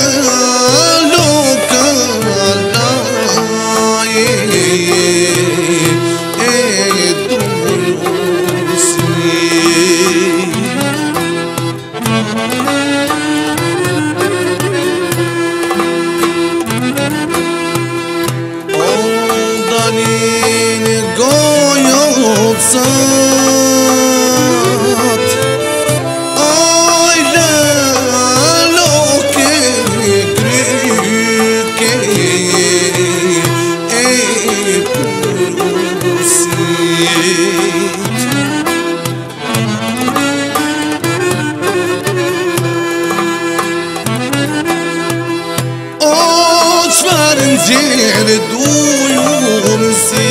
Gjerë dujun si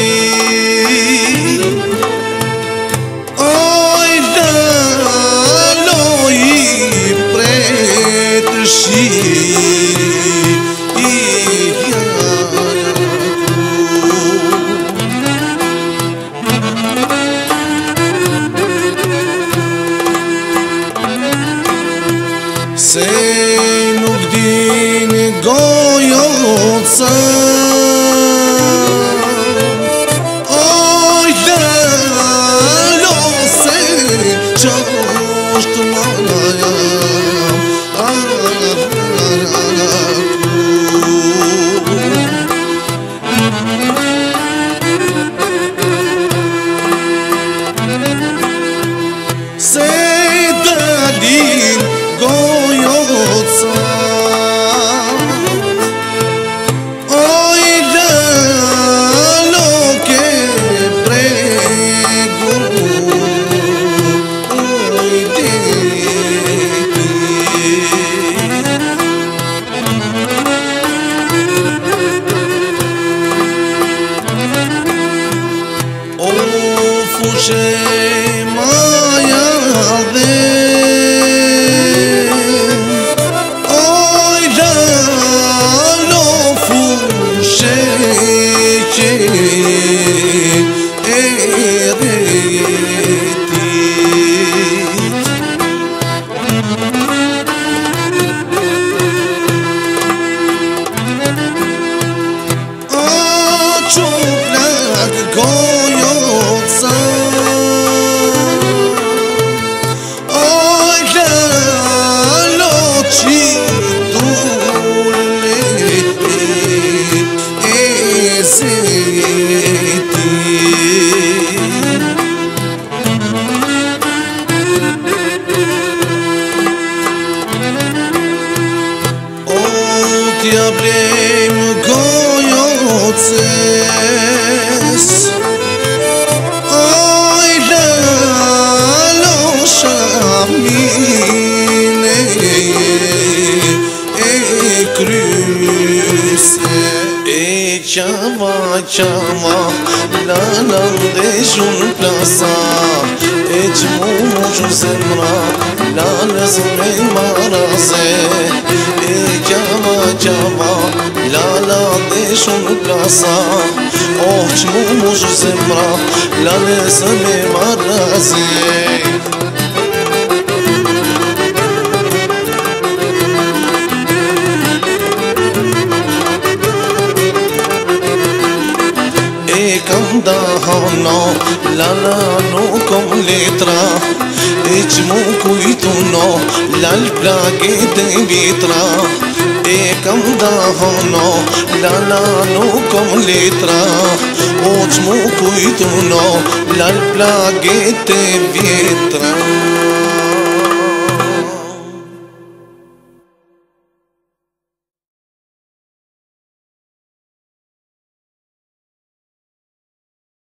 Oj laloj pret shi Se nuk din gojoca Oj lalo se qashtë malaja Se dalin gojoca Fushe maja dhe Oj lalo fushe që T'ja blejmë gojoces Oj lalo shamine kryse Qama lala dhe shumë plasa Qmu mushu zemra lalës me maraze Qama lala dhe shumë plasa Qmu mushu zemra lalës me maraze Kam dahano, lala nuk kom letra Qmu kujtuno, lal plaget e vitra Kam dahano, lala nuk kom letra Qmu kujtuno, lal plaget e vitra